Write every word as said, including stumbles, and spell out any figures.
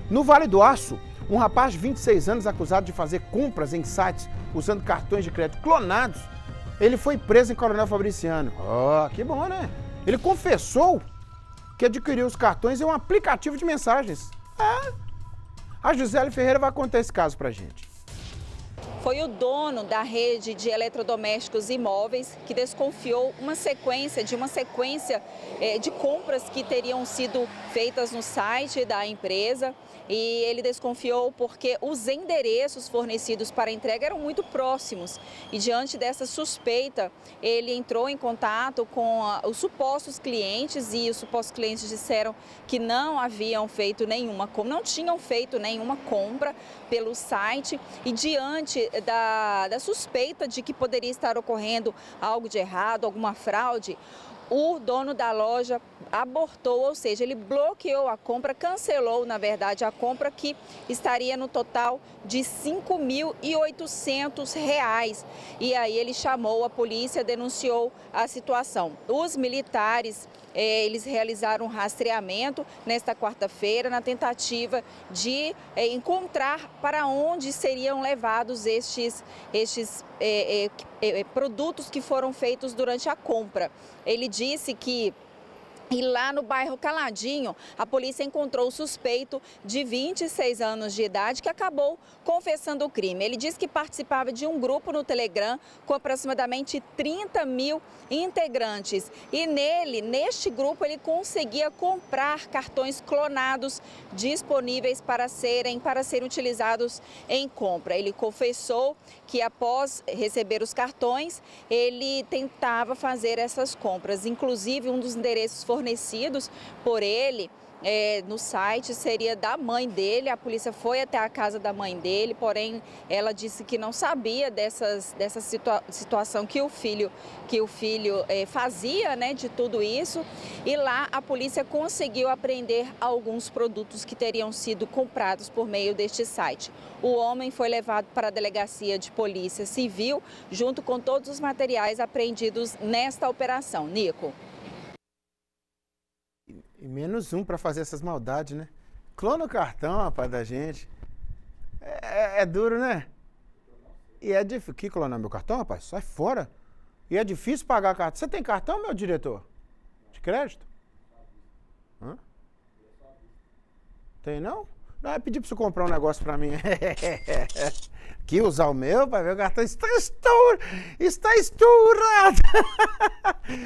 No Vale do Aço, um rapaz de vinte e seis anos acusado de fazer compras em sites usando cartões de crédito clonados, ele foi preso em Coronel Fabriciano. Oh, que bom, né? Ele confessou que adquiriu os cartões em um aplicativo de mensagens. É. A Gisele Ferreira vai contar esse caso pra gente. Foi o dono da rede de eletrodomésticos e imóveis que desconfiou uma sequência de uma sequência eh, de compras que teriam sido feitas no site da empresa. E ele desconfiou porque os endereços fornecidos para a entrega eram muito próximos. E diante dessa suspeita, ele entrou em contato com a, os supostos clientes e os supostos clientes disseram que não haviam feito nenhuma, não tinham feito nenhuma compra pelo site. E diante da, da suspeita de que poderia estar ocorrendo algo de errado, alguma fraude, o dono da loja abortou, ou seja, ele bloqueou a compra, cancelou, na verdade, a compra que estaria no total de cinco mil e oitocentos reais. E aí ele chamou a polícia, denunciou a situação. Os militares, eh, eles realizaram um rastreamento nesta quarta-feira na tentativa de eh, encontrar para onde seriam levados estes, estes eh, eh, produtos que foram feitos durante a compra. Ele disse que E lá no bairro Caladinho, a polícia encontrou o suspeito de vinte e seis anos de idade que acabou confessando o crime. Ele disse que participava de um grupo no Telegram com aproximadamente trinta mil integrantes. E nele, neste grupo, ele conseguia comprar cartões clonados disponíveis para serem, para serem utilizados em compra. Ele confessou que após receber os cartões, ele tentava fazer essas compras. Inclusive, um dos endereços fornecidos por ele é, no site seria da mãe dele. A polícia foi até a casa da mãe dele, porém ela disse que não sabia dessas, dessa situa situação que o filho, que o filho é, fazia, né, de tudo isso. E lá a polícia conseguiu apreender alguns produtos que teriam sido comprados por meio deste site. O homem foi levado para a delegacia de polícia civil junto com todos os materiais apreendidos nesta operação. Nico. E menos um para fazer essas maldades, né? Clona o cartão, rapaz, da gente. É, é, é duro, né? E é difícil. Que clonar meu cartão, rapaz? Sai fora. E é difícil pagar cartão. Você tem cartão, meu diretor? De crédito? Hã? Tem não? Não, eu pedi para você comprar um negócio para mim. Aqui usar o meu, para ver o cartão está estourado. Está estourado.